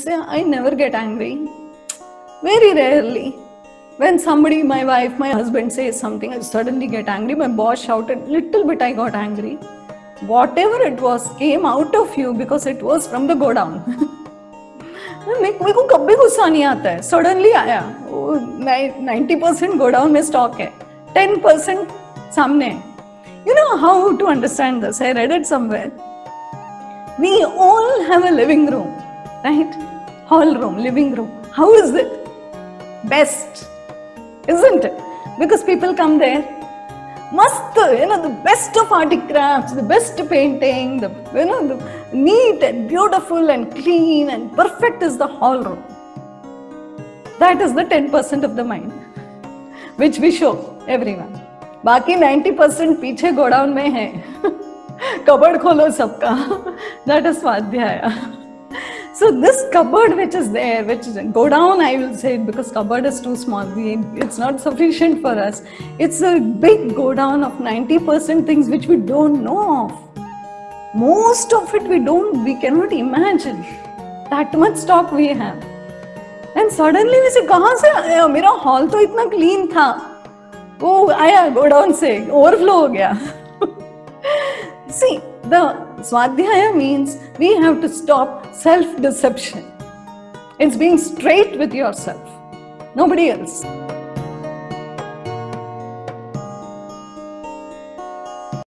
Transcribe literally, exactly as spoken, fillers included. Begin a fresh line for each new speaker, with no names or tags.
say I never get angry. Very rarely. When somebody, my wife, my husband says something, I suddenly get angry. My boss shouted, little bit I got angry. Whatever it was came out of you because it was from the go down. मेरे को कभी गुस्सा नहीं आता है. Suddenly आया. ninety percent go down में stock है. ten percent सामने. You know how to understand this? I read it somewhere. We all have a living room, right? Hall room, living room. How is it? Best, isn't it? Because people come there, mast, you know, the best of arty crafts, the best painting, the, you know, the neat and beautiful and clean and perfect is the hall room. That is the ten percent of the mind, which we show everyone. बाकी ninety percent पीछे godown में है. Cupboard खोलो सबका. That is स्वाध्याय. So this cupboard which is there, which is go down, I will say it because cupboard is too small. We, it's not sufficient for us. It's a big go down of ninety percent things which we don't know of. Most of it we don't, we cannot imagine. That much stock we have. And suddenly we say, कहाँ से आया? मेरा hall तो इतना clean था. वो आया go down से, overflow हो गया. See, the Swadhyaya means we have to stop self-deception. It's being straight with yourself, nobody else.